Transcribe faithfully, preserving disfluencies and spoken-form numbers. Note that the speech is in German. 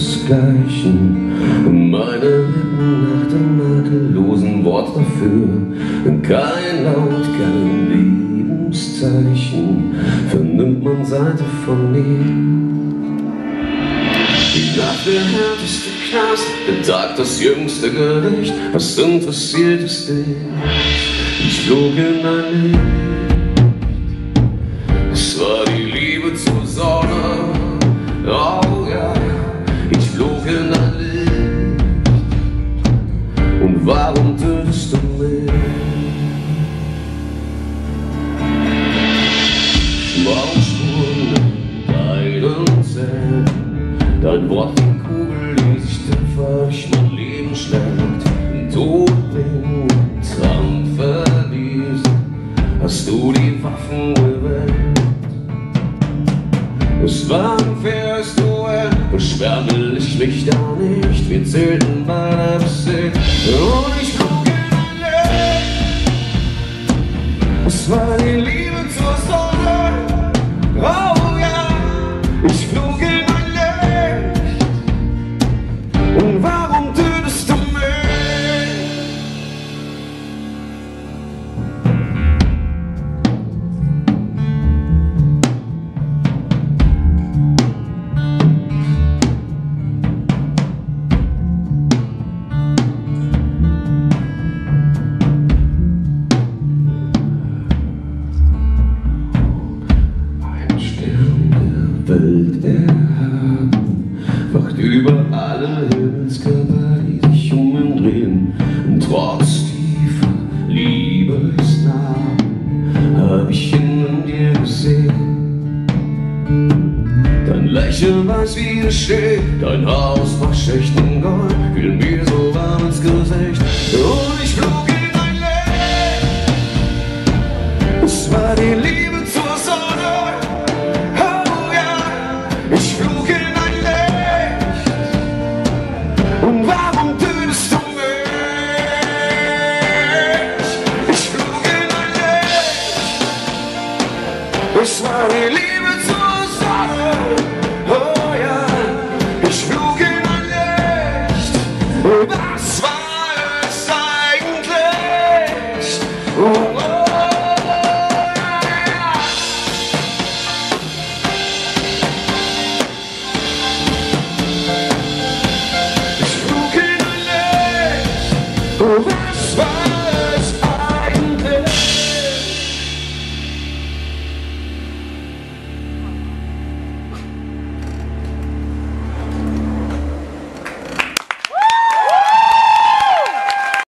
ihresgleichen. Meine Lippen nach dem makellosen Wort dafür. Kein Laut, kein Lebenszeichen vernimmt man Seite von mir. Die Nacht der härteste Knast, der Tag das jüngste Gericht. Was interessiert es dich? Ich flog in ein Licht. Es war die Liebe zur Sonne. Oh ja, ich flog in ein Licht. Und warum tötest du mich? Schmauchspuren in deinen Zellen. Dein Wort die Kugel, die sich durch mein Leben schlägt. Tod bin Traum verwiesen, hast du die Waffen gewählt. Es war ein faires Duell, beschweren will ich mich da nicht. Wir zählten bei der Besitz und ich flog in ein Licht. Es war die Liebe zur Sonne, oh ja, ich flog in ein Licht. Und warum tötest du mich? Welt erhaben, wacht über alle Himmelskörper, die sich um ihn drehen. Und trotz tiefer Liebesnamen hab ich ihn in dir gesehen. Dein Lächeln weiß wie es steht, dein Haus war schlechten Gold, fiel mir so warm ins Gesicht. Und ich flog in ein Licht. Es war die Liebe zur Sonne. Ich flog in ein Licht. Und warum tötest du mich? Ich flog in ein Licht. Es war die Liebe zur Sonne. Oh ja, ich flog in ein Licht. Was war es eigentlich? Oh, oh. Was war